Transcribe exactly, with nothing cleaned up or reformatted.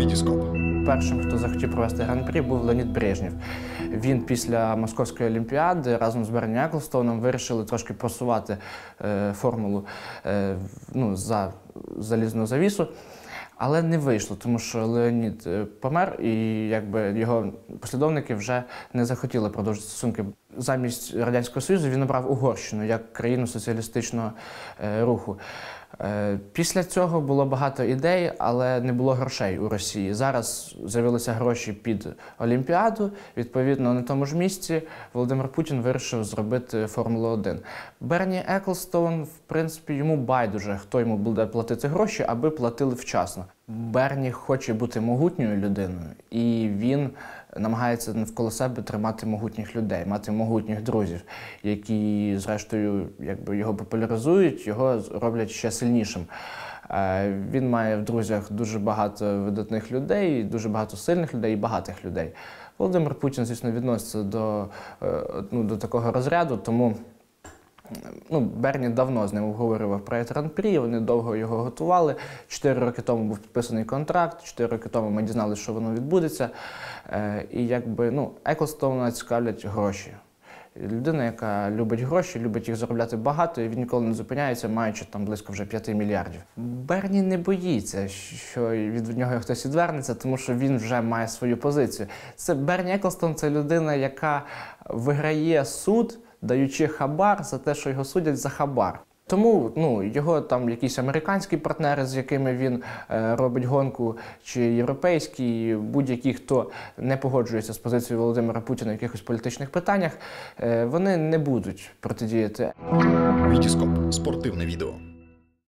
Вітіскоп. Першим, хто захотів провести гран-прі, був Леонід Брежнєв. Він після Московської олімпіади разом з Берні Еклстоуном вирішили трошки просувати е, формулу е, ну, за залізну завісу. Але не вийшло, тому що Леонід помер, і якби його послідовники вже не захотіли продовжити стосунки. Замість Радянського Союзу він обрав Угорщину як країну соціалістичного е, руху. Е, після цього було багато ідей, але не було грошей у Росії. Зараз з'явилися гроші під Олімпіаду. Відповідно, на тому ж місці Володимир Путін вирішив зробити Формулу один. Берні Еклстоун, в принципі, йому байдуже, хто йому буде платити гроші, аби платили вчасно. Берні хоче бути могутньою людиною, і він намагається навколо себе тримати могутніх людей, мати могутніх друзів, які, зрештою, якби його популяризують, його роблять ще сильнішим. Він має в друзях дуже багато видатних людей, дуже багато сильних людей і багатих людей. Володимир Путін, звісно, відноситься до, ну, до такого розряду, тому Ну, Берні давно з ним обговорював проєкт гран-прі, вони довго його готували. Чотири роки тому був підписаний контракт, чотири роки тому ми дізналися, що воно відбудеться. Е, і якби, ну, Еклстоуна цікавлять гроші. Людина, яка любить гроші, любить їх заробляти багато, і він ніколи не зупиняється, маючи там близько вже п'яти мільярдів. Берні не боїться, що від нього хтось відвернеться, тому що він вже має свою позицію. Це Берні Еклстоун – це людина, яка виграє суд, даючи хабар за те, що його судять за хабар. Тому ну, його там якісь американські партнери, з якими він е, робить гонку, чи європейські, будь-які, хто не погоджується з позицією Володимира Путіна в якихось політичних питаннях, е, вони не будуть протидіяти. Вітіскоп. Спортивне відео.